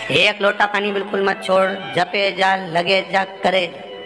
एक लोटा पानी बिल्कुल मत छोड़, जपे जा, लगे जा, करे।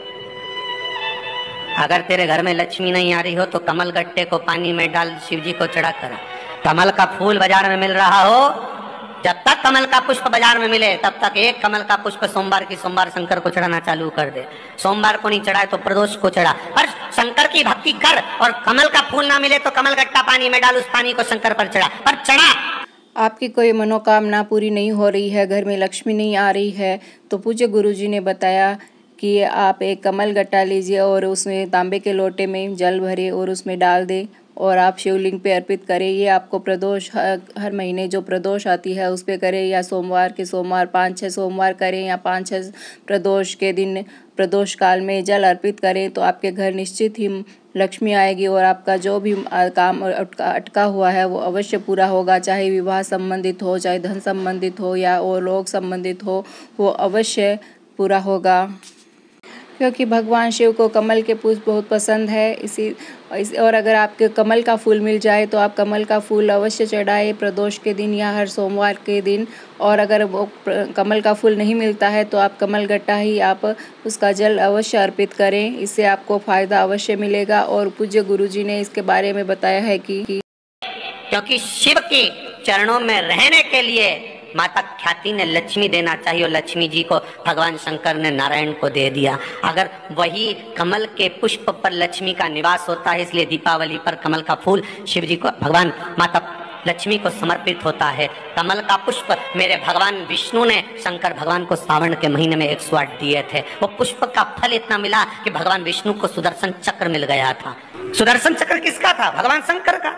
अगर तेरे घर में लक्ष्मी नहीं आ रही हो तो कमल गट्टे को पानी में डाल, शिव जी को चढ़ा कर। कमल का फूल बाजार में मिल रहा हो, जब तक कमल का पुष्प बाजार में मिले तब तक एक कमल का पुष्प सोमवार की सोमवार शंकर को चढ़ाना चालू कर दे। सोमवार को नहीं चढ़ाए तो प्रदोष को चढ़ा, पर शंकर की भक्ति कर। और कमल का फूल ना मिले तो कमल गट्टा पानी में डाल, उस पानी को शंकर पर चढ़ा, पर चढ़ा। आपकी कोई मनोकामना पूरी नहीं हो रही है, घर में लक्ष्मी नहीं आ रही है, तो पूज्य गुरुजी ने बताया कि आप एक कमल गट्टा लीजिए और उसमें तांबे के लोटे में जल भरे और उसमें डाल दें और आप शिवलिंग पे अर्पित करें। ये आपको प्रदोष हर महीने जो प्रदोष आती है उस पे करें, या सोमवार के सोमवार 5-6 सोमवार करें, या 5-6 प्रदोष के दिन प्रदोष काल में जल अर्पित करें, तो आपके घर निश्चित ही लक्ष्मी आएगी और आपका जो भी काम अटका हुआ है वो अवश्य पूरा होगा। चाहे विवाह संबंधित हो, चाहे धन संबंधित हो, या और लोग संबंधित हो, वो अवश्य पूरा होगा। क्योंकि भगवान शिव को कमल के पुष्प बहुत पसंद है। और अगर आपके कमल का फूल मिल जाए तो आप कमल का फूल अवश्य चढ़ाएं प्रदोष के दिन या हर सोमवार के दिन। और अगर वो कमल का फूल नहीं मिलता है तो आप कमल गट्टा ही आप उसका जल अवश्य अर्पित करें, इससे आपको फ़ायदा अवश्य मिलेगा। और पूज्य गुरुजी ने इसके बारे में बताया है कि क्योंकि शिव के चरणों में रहने के लिए माता ख्याति ने लक्ष्मी देना चाहिए, और लक्ष्मी जी को भगवान शंकर ने नारायण को दे दिया। अगर वही कमल के पुष्प पर लक्ष्मी का निवास होता है, इसलिए दीपावली पर कमल का फूल शिव जी को, भगवान माता लक्ष्मी को समर्पित होता है। कमल का पुष्प मेरे भगवान विष्णु ने शंकर भगवान को सावन के महीने में 108 दिए थे। वो पुष्प का फल इतना मिला कि भगवान विष्णु को सुदर्शन चक्र मिल गया था। सुदर्शन चक्र किसका था? भगवान शंकर का।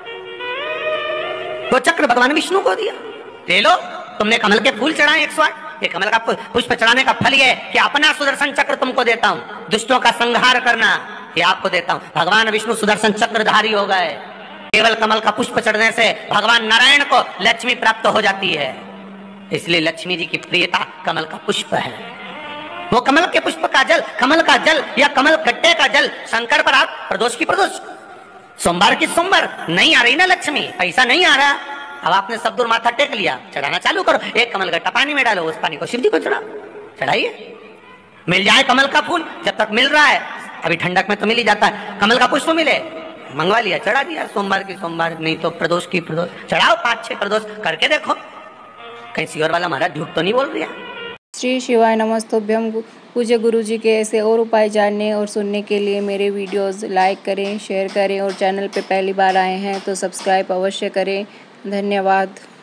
वो चक्र भगवान विष्णु को दिया। ले लो, तुमने कमल के फूल चढ़ाए 108, ये कमल का पुष्प चढ़ाने का फल ये कि अपना सुदर्शन चक्र तुमको देता हूँ, दुष्टों का संहार करना ये आपको देता हूँ। भगवान विष्णु सुदर्शन चक्रधारी हो गए। केवल कमल का पुष्प चढ़ने से भगवान नारायण को लक्ष्मी प्राप्त हो जाती है, इसलिए लक्ष्मी जी की प्रियता कमल का पुष्प है। वो कमल के पुष्प का जल, कमल का जल या कमल गट्टे का जल शंकर पर आप प्रदोष की प्रदोष, सोमवार की सोमवार। नहीं आ रही ना लक्ष्मी, पैसा नहीं आ रहा, अब आपने सब दूर माथा टेक लिया, चढ़ाना चालू करो। एक कमल गट्टा पानी में डालो, उस पानी को शिव जी को चढ़ाइए। मिल जाए कमल का फूल, जब तक मिल रहा है, अभी ठंडक में तो मिल ही जाता है। कमल का पुष्प मिले, मंगवा लिया, चढ़ा दिया सोमवार की सोमवार, नहीं तो प्रदोष की प्रदोष चढ़ाओ। 5-6 प्रदोष करके देखो, कहीं सियोर वाला महाराज झूठ तो नहीं बोल रहा। श्री शिवाय नमस्तुभ्यम। पूज्य गुरुजी के ऐसे और उपाय जानने और सुनने के लिए मेरे वीडियोस लाइक करें, शेयर करें, और चैनल पे पहली बार आए हैं तो सब्सक्राइब अवश्य करें। धन्यवाद।